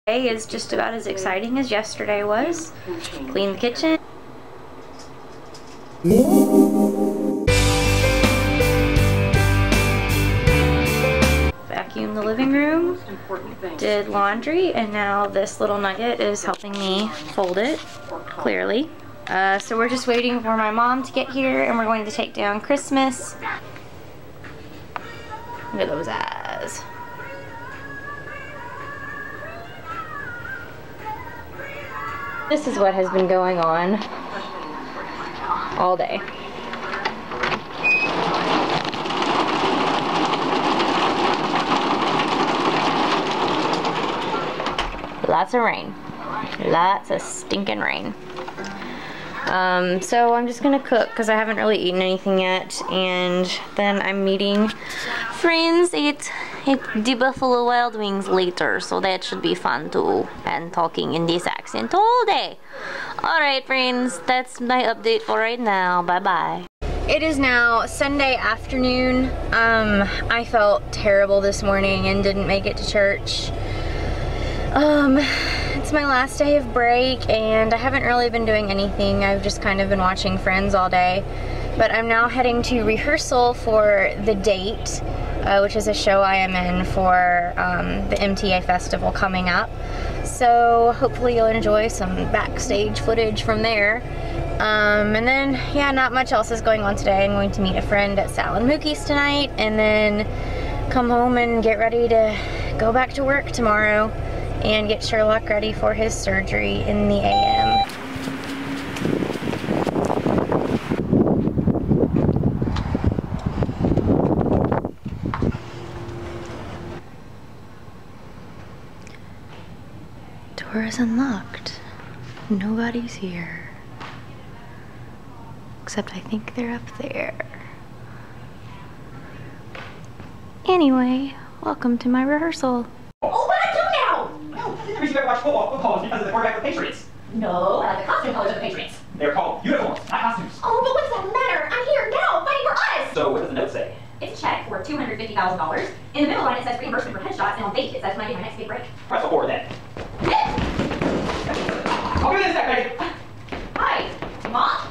Today is just about as exciting as yesterday was. Clean the kitchen. Vacuumed the living room. Did laundry, and now this little nugget is helping me fold it, clearly. So we're just waiting for my mom to get here, and we're going to take down Christmas. Look at those eyes. This is what has been going on all day. Lots of rain. Lots of stinking rain. So I'm just gonna cook because I haven't really eaten anything yet, and then I'm meeting friends at the Buffalo Wild Wings later, so that should be fun too, and talking in this accent all day. Alright friends, that's my update for right now. Bye bye. It is now Sunday afternoon. I felt terrible this morning and didn't make it to church. It's my last day of break, and I haven't really been doing anything. I've just kind of been watching Friends all day. But I'm now heading to rehearsal for The Date, which is a show I am in for the MTA Festival coming up. So hopefully you'll enjoy some backstage footage from there. And then, yeah, not much else is going on today. I'm going to meet a friend at Sal and Mookie's tonight, and then come home and get ready to go back to work tomorrow and get Sherlock ready for his surgery in the AM. Door is unlocked. Nobody's here. Except I think they're up there. Anyway, welcome to my rehearsal. Oh, what I do now? No, the reason you ever watch football is because of the quarterback of the Patriots. No, I like the costume colors of the Patriots. They're called uniforms, not costumes. Oh, but what does that matter? I'm here now, fighting for us! So what does the note say? It's a check for $250,000. In the middle line it says reimbursement for headshots, and on bait it says when I get my next big break. Press the forward then. I'll give you this back, Megan. Hi, Mom?